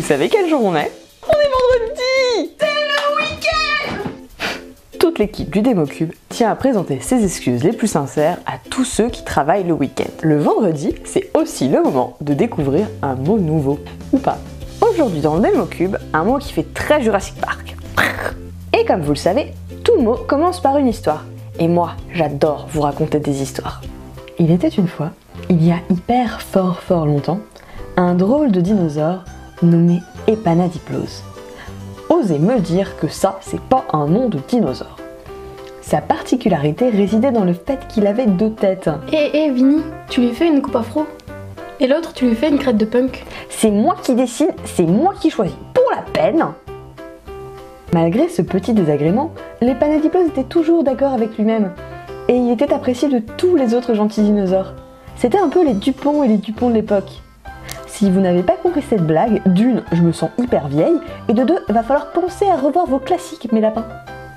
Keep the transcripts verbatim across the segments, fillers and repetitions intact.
savez quel jour on est? On est vendredi! C'est le week-end! Toute l'équipe du Démocube tient à présenter ses excuses les plus sincères à tous ceux qui travaillent le week-end. Le vendredi, c'est aussi le moment de découvrir un mot nouveau, ou pas. Aujourd'hui dans le Démocube, un mot qui fait très Jurassic Park. Et comme vous le savez, tout mot commence par une histoire. Et moi, j'adore vous raconter des histoires. Il était une fois, il y a hyper fort fort longtemps, un drôle de dinosaure nommé Epanadiplose. Osez me dire que ça, c'est pas un nom de dinosaure. Sa particularité résidait dans le fait qu'il avait deux têtes. Eh hey, hé hey, Vinny, tu lui fais une coupe afro. Et l'autre, tu lui fais une crête de punk. C'est moi qui décide, c'est moi qui choisis. Pour la peine. Malgré ce petit désagrément, l'Epanadiplose était toujours d'accord avec lui-même. Et il était apprécié de tous les autres gentils dinosaures. C'était un peu les Dupont et les Dupont de l'époque. Si vous n'avez pas compris cette blague, d'une, je me sens hyper vieille, et de deux, va falloir penser à revoir vos classiques, mes lapins.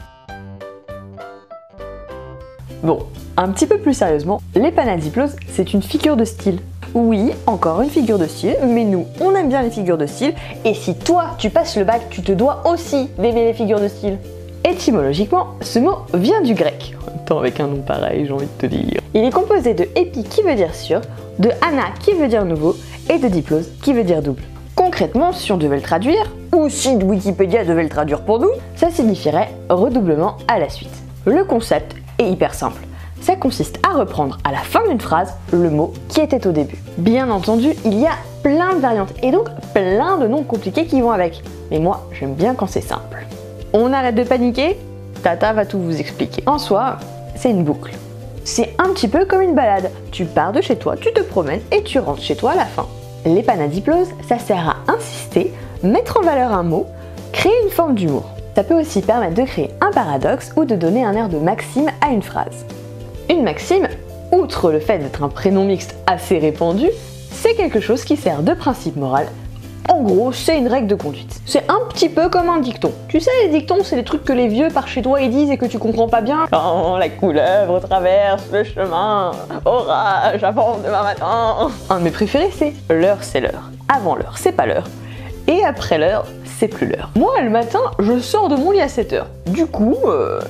Bon, un petit peu plus sérieusement, l'Epanadiplose, c'est une figure de style. Oui, encore une figure de style, mais nous, on aime bien les figures de style, et si toi, tu passes le bac, tu te dois aussi d'aimer les figures de style. Étymologiquement, ce mot vient du grec. En même temps, avec un nom pareil, j'ai envie de te dire. Il est composé de épi qui veut dire sûr, de ana qui veut dire nouveau, et de diplose qui veut dire double. Concrètement, si on devait le traduire, ou si Wikipédia devait le traduire pour nous, ça signifierait redoublement à la suite. Le concept est hyper simple. Ça consiste à reprendre à la fin d'une phrase le mot qui était au début. Bien entendu, il y a plein de variantes et donc plein de noms compliqués qui vont avec. Mais moi, j'aime bien quand c'est simple. On arrête de paniquer? Tata va tout vous expliquer. En soi, c'est une boucle. C'est un petit peu comme une balade. Tu pars de chez toi, tu te promènes et tu rentres chez toi à la fin. L'Epanadiplose, ça sert à insister, mettre en valeur un mot, créer une forme d'humour. Ça peut aussi permettre de créer un paradoxe ou de donner un air de maxime à une phrase. Une maxime, outre le fait d'être un prénom mixte assez répandu, c'est quelque chose qui sert de principe moral. En gros, c'est une règle de conduite. C'est un petit peu comme un dicton. Tu sais, les dictons, c'est des trucs que les vieux par chez toi ils disent et que tu comprends pas bien. Quand la couleuvre traverse le chemin, orage avant demain matin. Un de mes préférés, c'est l'heure, c'est l'heure. Avant l'heure, c'est pas l'heure. Et après l'heure, c'est plus l'heure. Moi, le matin, je sors de mon lit à sept heures. Du coup, euh...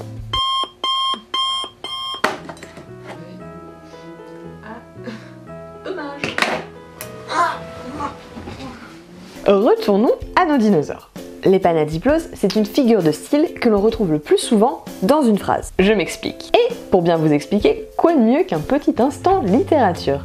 Retournons à nos dinosaures. L'Epanadiplose, c'est une figure de style que l'on retrouve le plus souvent dans une phrase. Je m'explique. Et pour bien vous expliquer, quoi de mieux qu'un petit instant littérature?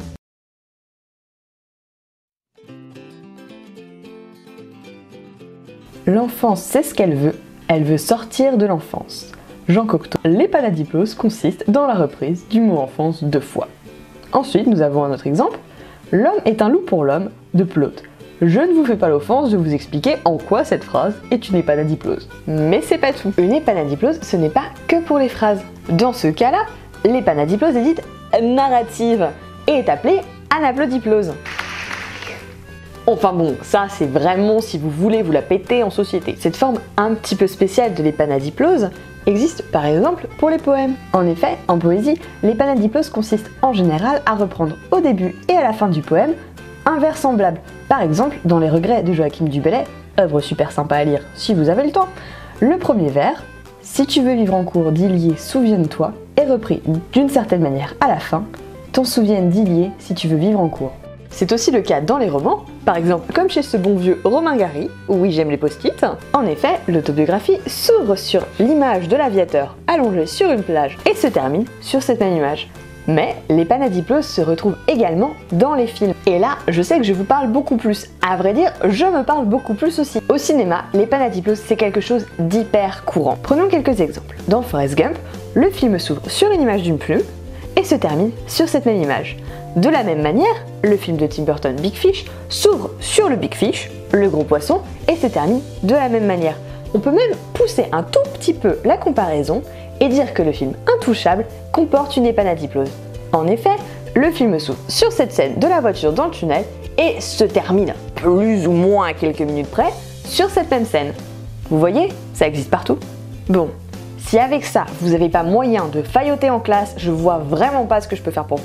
L'enfance sait ce qu'elle veut, elle veut sortir de l'enfance. Jean Cocteau. L'Epanadiplose consiste dans la reprise du mot enfance deux fois. Ensuite, nous avons un autre exemple. L'homme est un loup pour l'homme de Plaute. Je ne vous fais pas l'offense de vous expliquer en quoi cette phrase est une Epanadiplose. Mais c'est pas tout. Une Epanadiplose, ce n'est pas que pour les phrases. Dans ce cas-là, l'Epanadiplose est dite narrative et est appelée anaplodiplose. Enfin bon, ça c'est vraiment si vous voulez vous la péter en société. Cette forme un petit peu spéciale de l'Epanadiplose existe par exemple pour les poèmes. En effet, en poésie, l'Epanadiplose consiste en général à reprendre au début et à la fin du poème un vers semblable. Par exemple, dans Les Regrets de Joachim du Bellay, œuvre super sympa à lire si vous avez le temps, le premier vers, si tu veux vivre en cour d'Illier, souviens-toi, est repris d'une certaine manière à la fin, t'en souviennes d'Illier si tu veux vivre en cour. C'est aussi le cas dans les romans, par exemple comme chez ce bon vieux Romain Gary, où oui j'aime les post-it. En effet, l'autobiographie s'ouvre sur l'image de l'aviateur allongé sur une plage et se termine sur cette même image. Mais l'Epanadiplose se retrouve également dans les films. Et là, je sais que je vous parle beaucoup plus. À vrai dire, je me parle beaucoup plus aussi. Au cinéma, l'Epanadiplose, c'est quelque chose d'hyper courant. Prenons quelques exemples. Dans Forrest Gump, le film s'ouvre sur une image d'une plume et se termine sur cette même image. De la même manière, le film de Tim Burton, Big Fish, s'ouvre sur le Big Fish, le gros poisson, et se termine de la même manière. On peut même pousser un tout petit peu la comparaison et dire que le film Intouchable comporte une Epanadiplose. En effet, le film s'ouvre sur cette scène de la voiture dans le tunnel et se termine, plus ou moins à quelques minutes près, sur cette même scène. Vous voyez, ça existe partout. Bon, si avec ça, vous n'avez pas moyen de failloter en classe, je vois vraiment pas ce que je peux faire pour vous.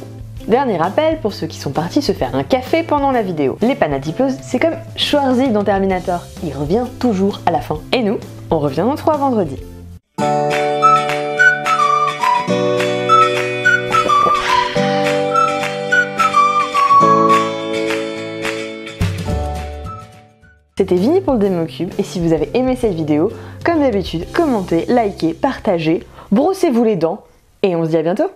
Dernier rappel pour ceux qui sont partis se faire un café pendant la vidéo. Les Panadiplos, c'est comme Schwarzy dans Terminator, il revient toujours à la fin. Et nous, on revient dans trois vendredis. C'était Vini pour le Démocube, et si vous avez aimé cette vidéo, comme d'habitude, commentez, likez, partagez, brossez-vous les dents, et on se dit à bientôt.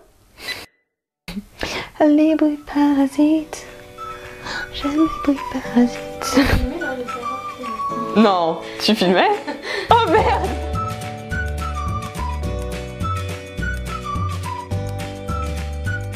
Les bruits parasites, j'aime les bruits parasites. Non, tu filmais? Oh merde!